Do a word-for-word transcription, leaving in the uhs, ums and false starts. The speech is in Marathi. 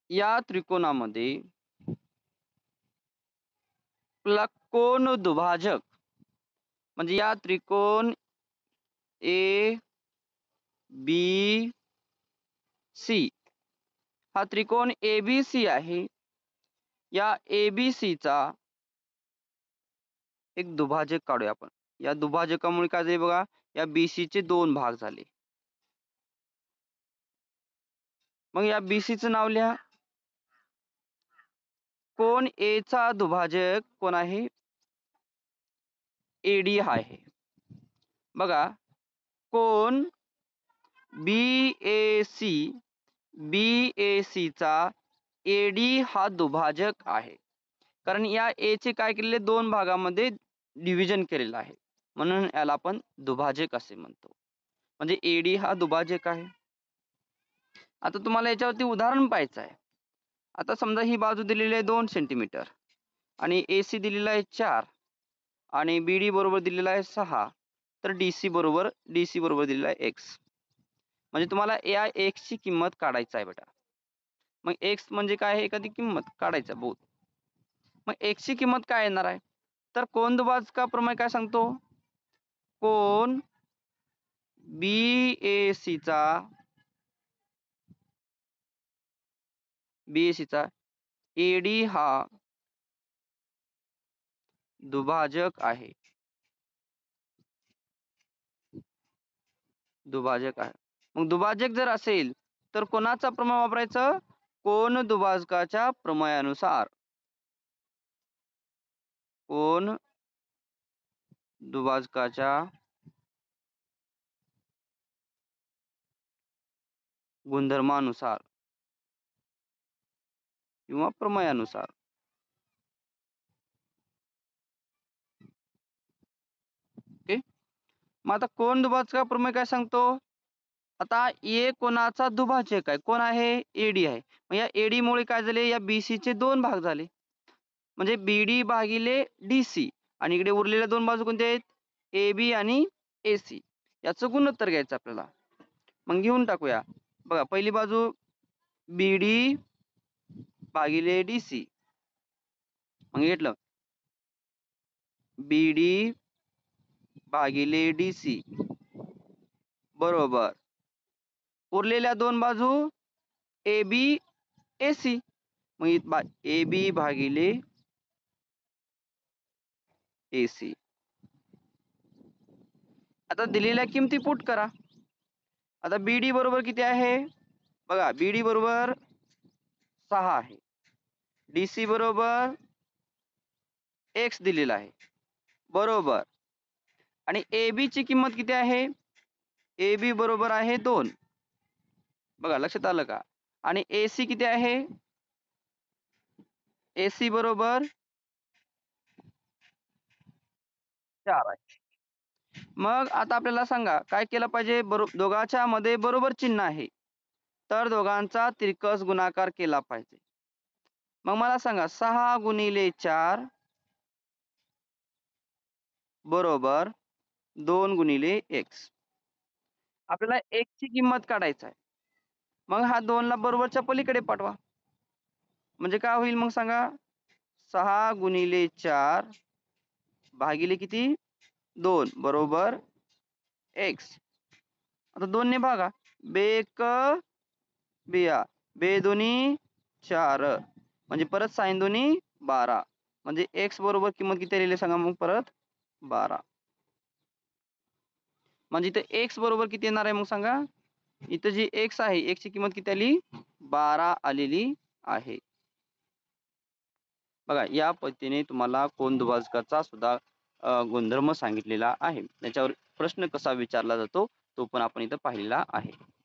या त्रिकोणामध्ये आपला कोन दुभाजक म्हणजे या त्रिकोण ए बी सी हा त्रिकोण ए बी सी आहे. या ए बी सी चा एक दुभाजक काढूया आपण. या दुभाजकामुळे काय झाले बघा, या बी सी चे दोन भाग झाले. मग या बी सी चं नाव लिहा. कोण ए चा दुभाजक कोण आहे, एडी आहे. बघा कोण B A C B A C चा एडी हा दुभाजक आहे. कारण या ए चे काय केलेले दोन भागामध्ये डिव्हिजन केलेलं आहे, म्हणून याला आपण दुभाजक असे म्हणतो. म्हणजे एडी हा दुभाजक आहे. आता तुम्हाला याच्यावरती उदाहरण पाहायचं आहे. आता समजा ही बाजू दिलेली आहे दोन सेंटीमीटर आणि एसी दिलेला आहे चार आणि बीडी बरोबर दिलेला आहे सहा. तर डीसी बरोबर डीसी बरोबर दिलेला आहे एक्स. म्हणजे तुम्हाला या एक्स ची किंमत काढायची आहे बेटा. मग एक्स म्हणजे काय आहे, एखादी किंमत काढायचा बोध. मग एक्स ची किंमत काय येणार आहे, तर कोन दुभाजका प्रमेय काय सांगतो, कोन बी ए सी चा बी ए सी चा एडी हा दुभाजक आहे. दुभाजक आहे. मग दुभाजक जर असेल तर कोणाचा प्रमेय वापरायचं, कोन दुभाजकाच्या प्रमेयानुसार. कोन दुभाजकाच्या गुणधर्मानुसार किंवा प्रमेयानुसार. ओके. मग आता कोन दुभाजका प्रमेय काय सांगतो, आता ए कोणाचा दुभाजक आहे, कोण आहे, एडी आहे. मग या एडी मुळे काय झाले, या बीसी चे दोन भाग झाले. म्हणजे बीडी भागिले डीसी आणि इकडे उरलेल्या दोन बाजू कोणत्या आहेत, ए बी आणि एसी. याचं गुणोत्तर घ्यायचं आपल्याला. मग घेऊन टाकूया. बघा पहिली बाजू बीडी भागिले डीसी. मग घेतलं बीडी भागिले डीसी बरोबर उरलेल्या दोन बाजू ए बी एसी. मग ए बी भागिले एसी. आता दिलेल्या किमती पुट करा. आता बीडी बरोबर किती आहे, बघा बीडी बरोबर सहा आहे, डीसी बरोबर एक्स दिलेला आहे बरोबर. आणि ए बी ची किंमत किती आहे, ए बी बरोबर आहे दोन. बघा लक्षात आलं का. आणि एसी किती आहे, एसी बरोबर चार आहे. मग आता आपल्याला सांगा काय केलं पाहिजे, दोघांच्या मध्ये बरोबर चिन्ह आहे तर दोघांचा तिरकस गुणाकार केला पाहिजे. मग मला सांगा सहा गुणिले चार बरोबर दोन गुणिले एक्स. आपल्याला एक्स ची किंमत काढायची आहे. मग हा दोन ला बरोबरच्या पलीकडे पाठवा. म्हणजे काय होईल मग सांगा, सहा गुणिले चार भागिले किती दोन बरोबर एक्स. आता दोन ने भागा, बेक बिया बे दोन्ही चार म्हणजे परत साइन दोन्ही बारा. म्हणजे एक्स बरोबर किंमत किती आलेली सांगा मग परत बारा. म्हणजे इथे एक्स बरोबर किती येणार आहे मग सांगा, इथं जी एक्स आहे एक्स ची किंमत किती आली, बारा आलेली आहे. बघा या पद्धतीने तुम्हाला कोन दुभाजकाचा सुद्धा गुणधर्म सांगितलेला आहे. त्याच्यावर प्रश्न कसा विचारला जातो तो पण आपण इथं पाहिलेला आहे.